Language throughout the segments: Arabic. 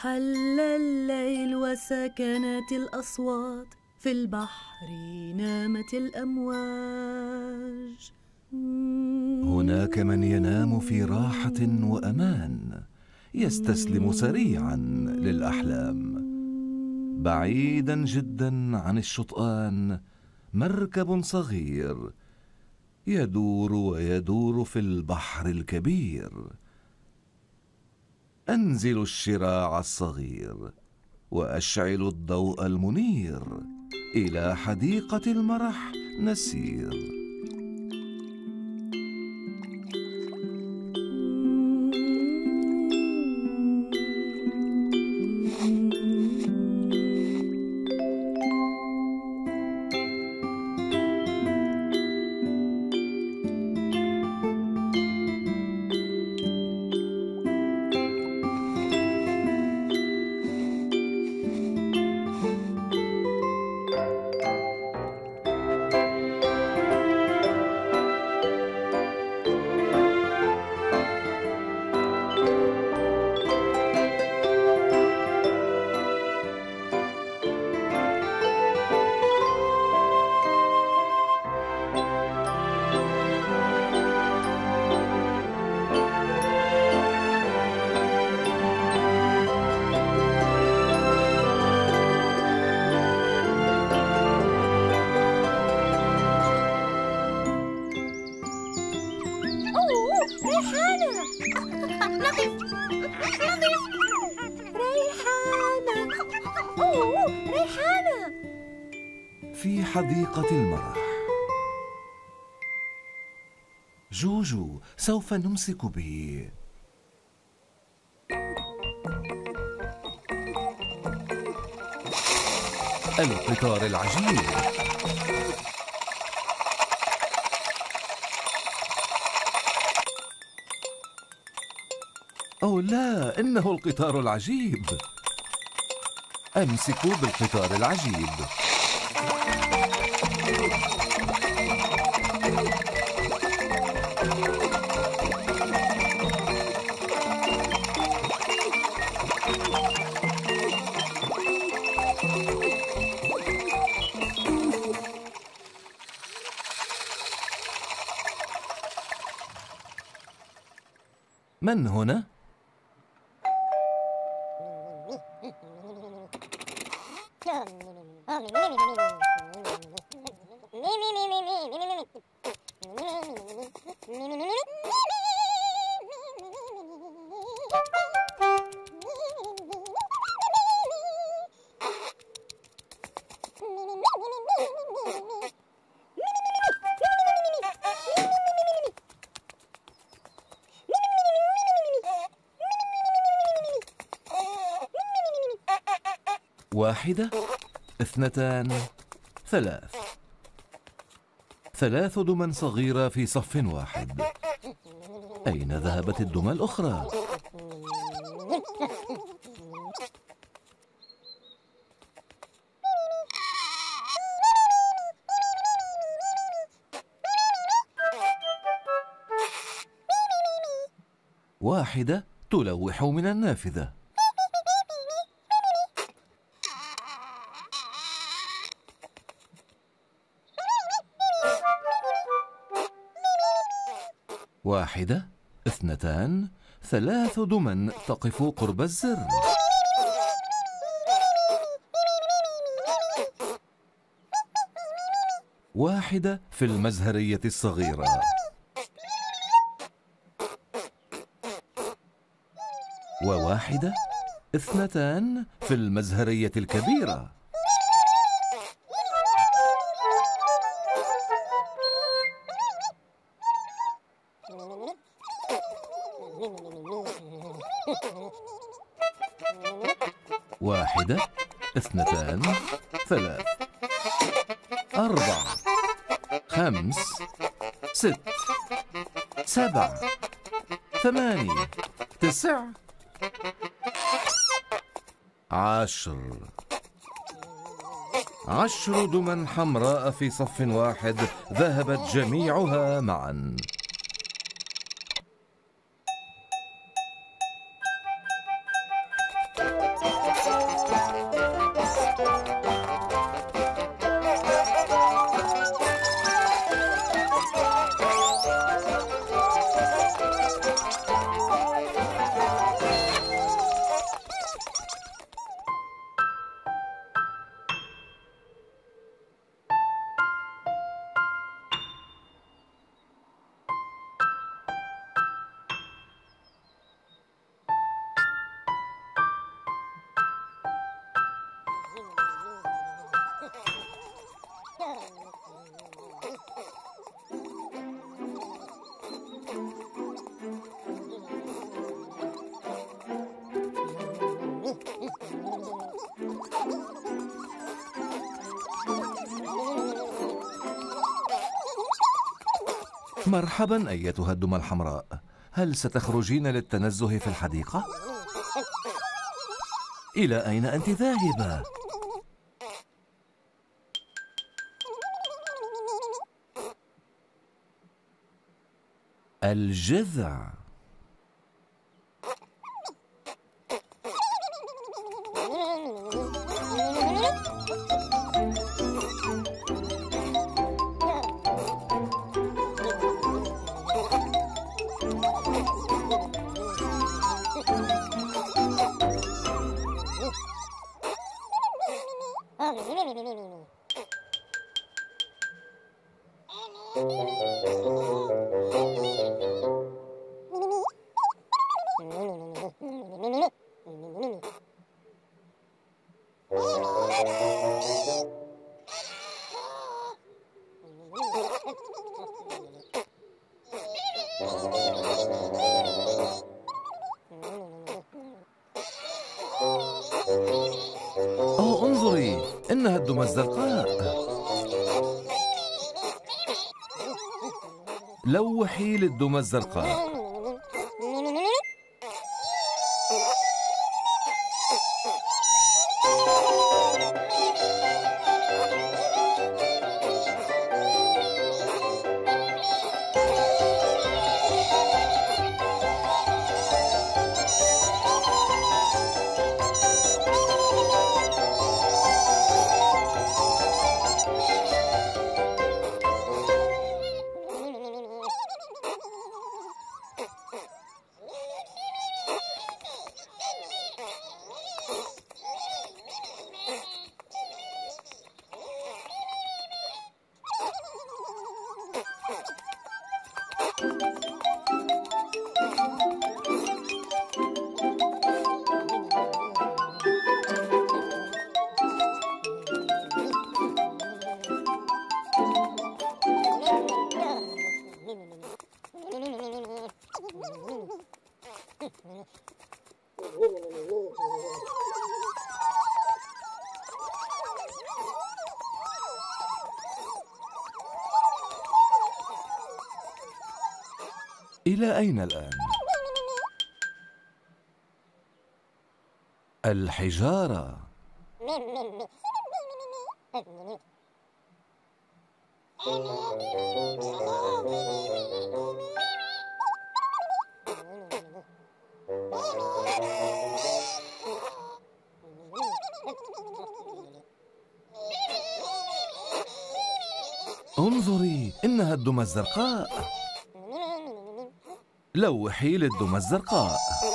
حل الليل وسكنت الأصوات، في البحر نامت الأمواج. هناك من ينام في راحة وأمان، يستسلم سريعا للأحلام. بعيدا جدا عن الشطآن مركب صغير يدور ويدور في البحر الكبير. أنزل الشراع الصغير وأشعل الضوء المنير، إلى حديقة المرح نسير. في حديقة المرح. جوجو، سوف نمسك به. القطار العجيب. أو لا، إنه القطار العجيب. أمسكوا بالقطار العجيب. من هنا؟ واحدة، اثنتان، ثلاث. ثلاث دمى صغيرة في صف واحد. أين ذهبت الدمى الأخرى؟ واحدة تلوح من النافذة. واحدة، اثنتان، ثلاث دمى تقف قرب الزر. واحدة في المزهرية الصغيرة. وواحدة، اثنتان في المزهرية الكبيرة. واحدة، اثنتان، ثلاث، أربع، خمس، ست، سبع، ثمانية، تسع، 10. 10 دمى حمراء في صف واحد، ذهبت جميعها معا. مرحبا أيتها الدمى الحمراء، هل ستخرجين للتنزه في الحديقة؟ إلى أين أنت ذاهبة؟ الجذع. أوه، انظري، إنها الدمى الزرقاء. لوحي للدمى الزرقاء. إلى أين الآن؟ الحجارة. انظري، إنها الدمى الزرقاء. لوحي للدمى الزرقاء.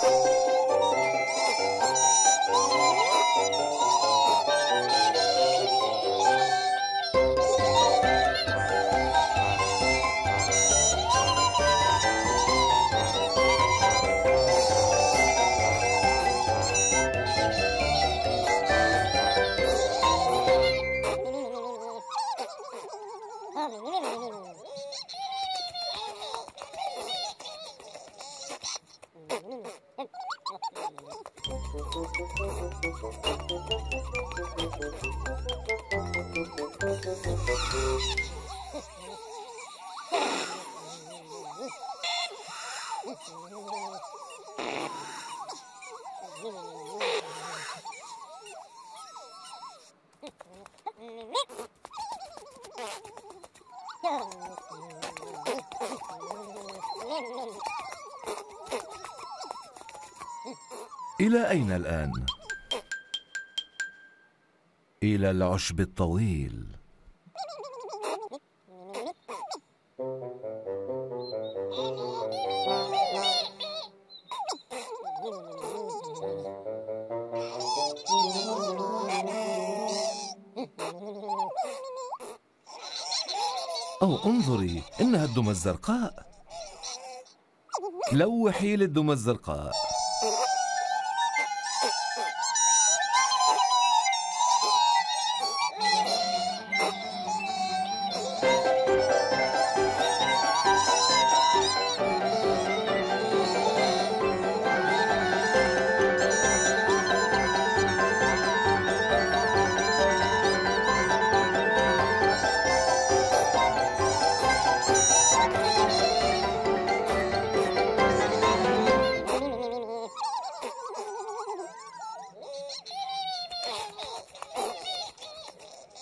إلى أين الآن؟ إلى العشب الطويل. أوه، انظري، إنها الدمى الزرقاء. لوحي للدمى الزرقاء.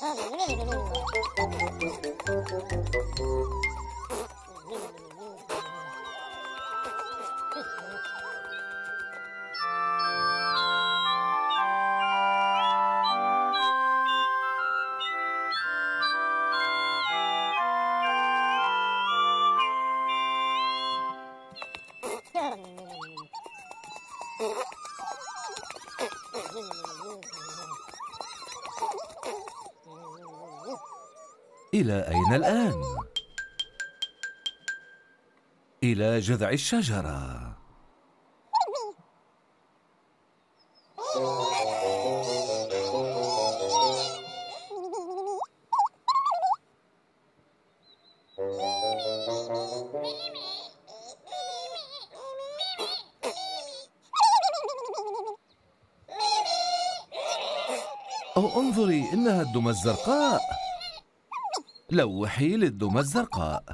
إلى أين الآن؟ إلى جذع الشجرة. أو انظري، إنها الدمى الزرقاء. لوحي للدمى الزرقاء.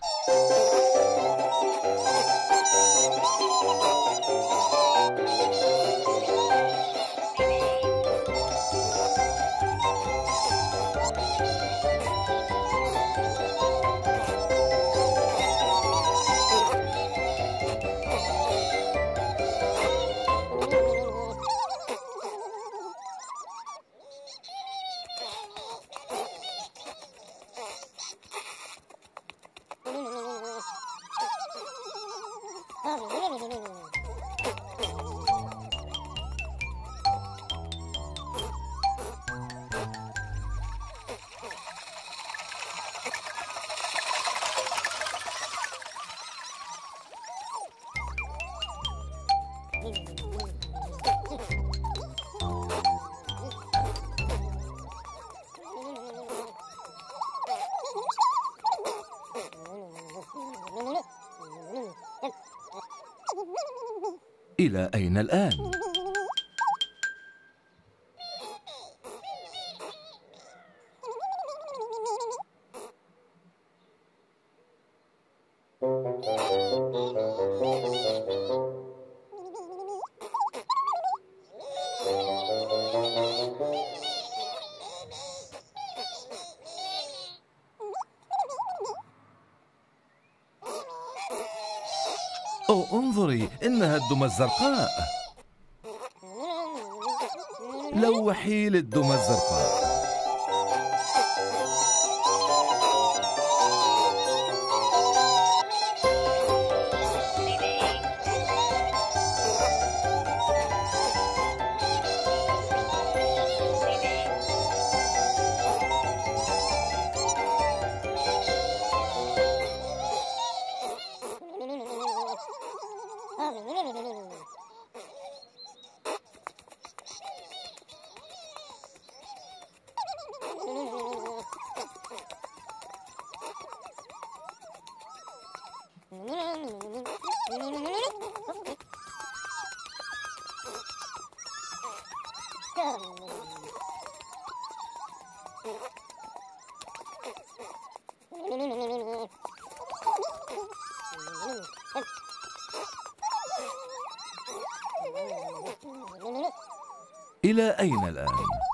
إلى أين الآن؟ أو انظري، إنها الدمى الزرقاء. لوحي للدمى الزرقاء. إلى أين الآن؟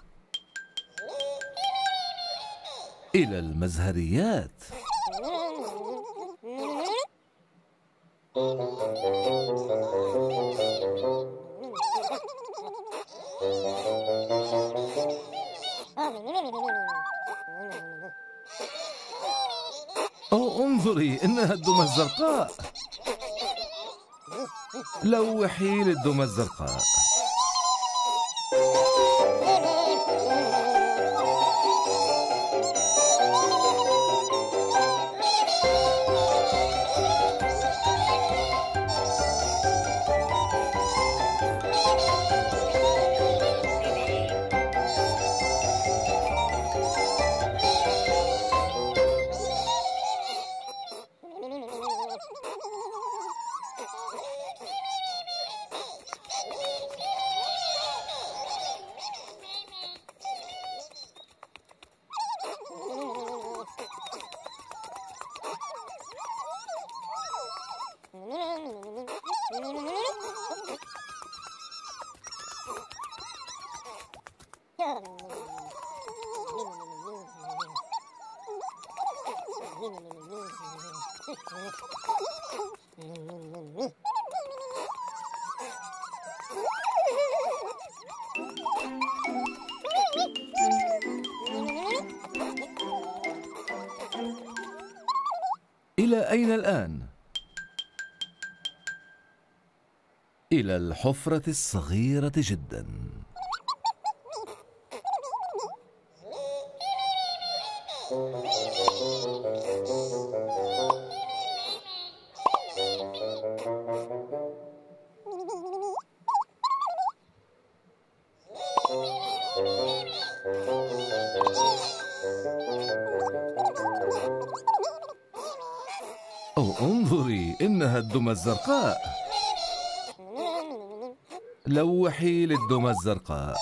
إلى المزهريات. أو انظري، إنها الدمى الزرقاء. لوحي للدمى الزرقاء. إلى أين الآن؟ إلى الحفرة الصغيرة جدا. أو انظري، إنها الدمى الزرقاء. لوحي للدمى الزرقاء.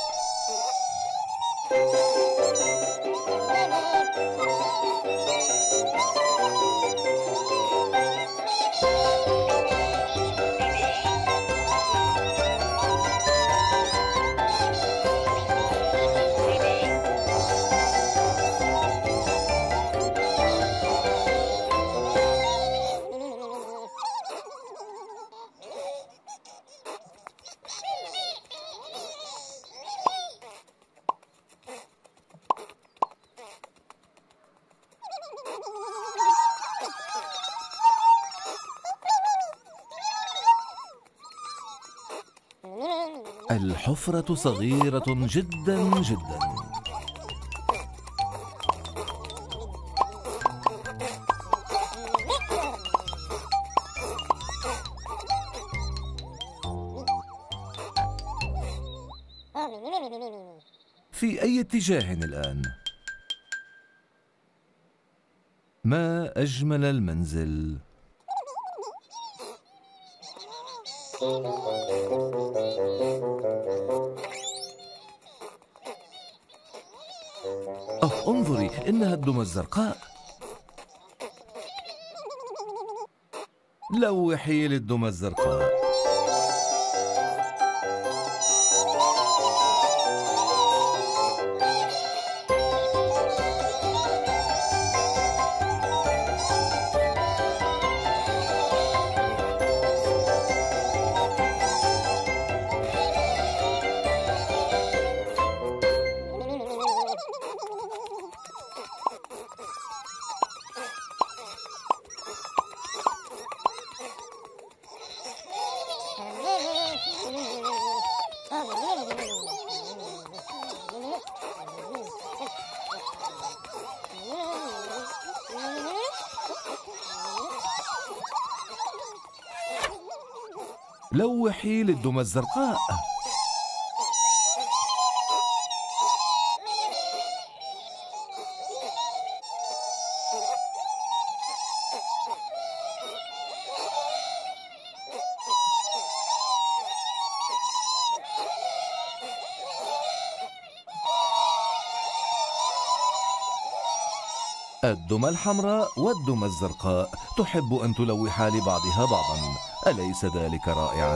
الحفرة صغيرة جدا جدا. في أي اتجاه الآن؟ ما أجمل المنزل. انظري، إنها الدمى الزرقاء. لوحي للدمى الزرقاء. لوحي للدمى الزرقاء. الدمى الحمراء والدمى الزرقاء تحب أن تلوح لبعضها بعضا، أليس ذلك رائعا؟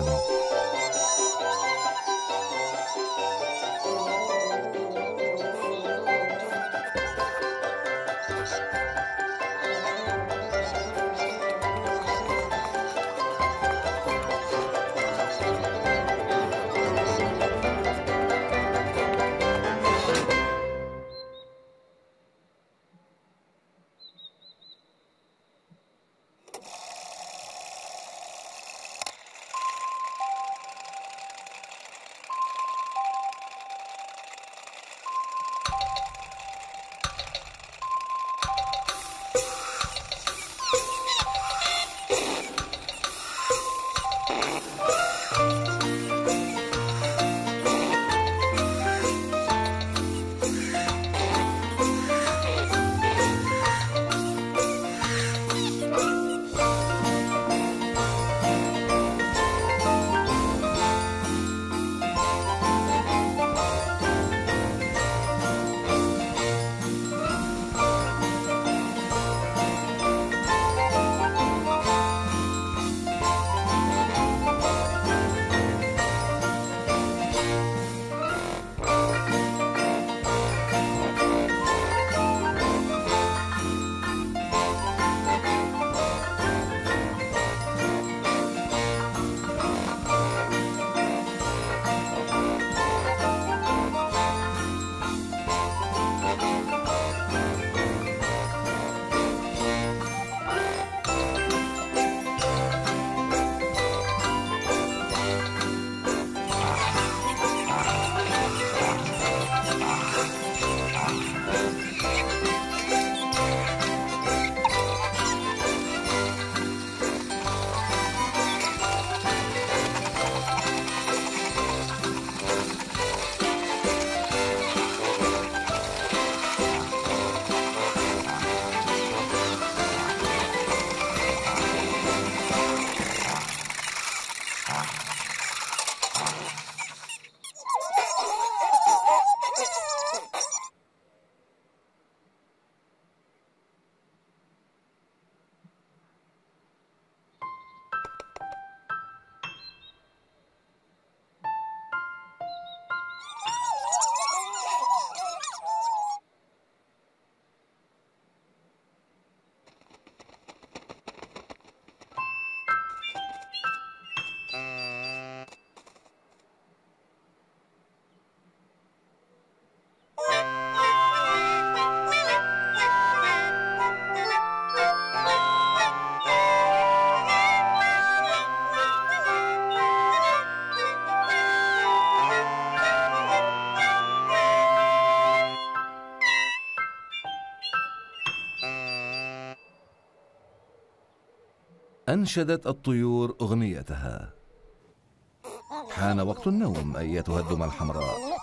أنشدت الطيور أغنيتها. حان وقت النوم أيتها الدمى الحمراء.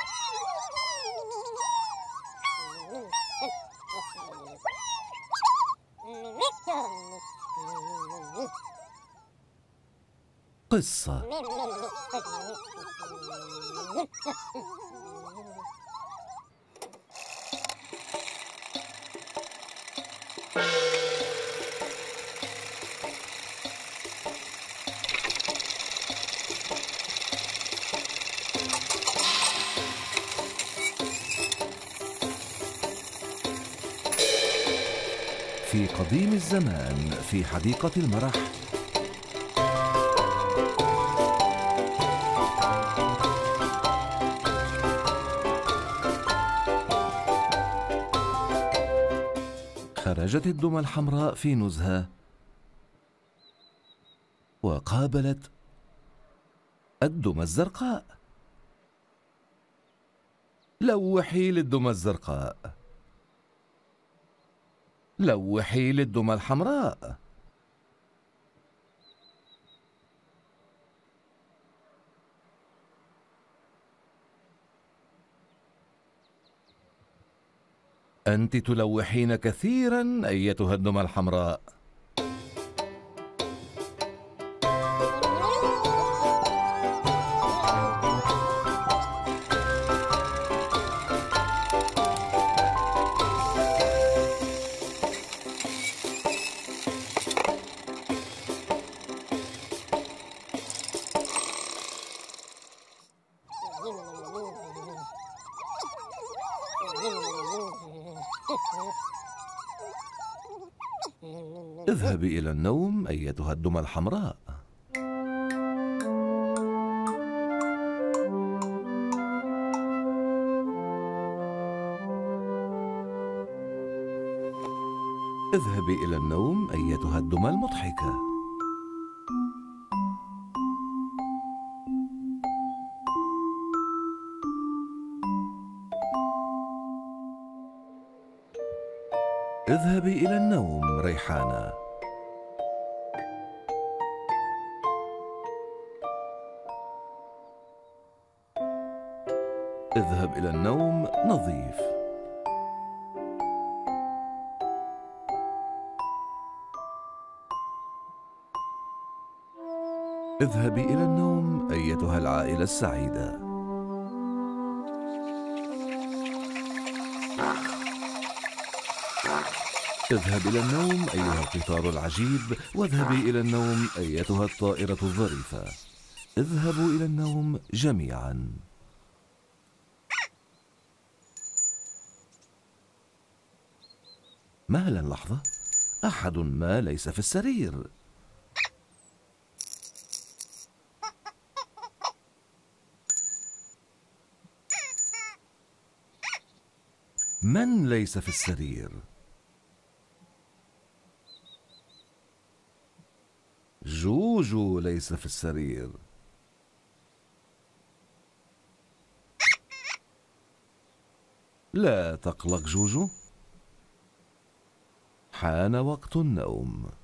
قصة. في قديم الزمان في حديقة المرح خرجت الدمى الحمراء في نزهة وقابلت الدمى الزرقاء. لوحي للدمى الزرقاء، لوحي للدمى الحمراء. أنت تلوحين كثيرا أيتها الدمى الحمراء. اذهبي إلى النوم أيتها الدمى الحمراء. اذهبي إلى النوم أيتها الدمى المضحكة. اذهبي إلى النوم ريحانة. اذهب إلى النوم نظيف. اذهبي إلى النوم أيتها العائلة السعيدة. اذهب إلى النوم أيها القطار العجيب، واذهبي إلى النوم أيتها الطائرة الظريفة. اذهبوا إلى النوم جميعا. مهلا لحظة، أحد ما ليس في السرير. من ليس في السرير؟ جوجو ليس في السرير. لا تقلق جوجو، حان وقت النوم.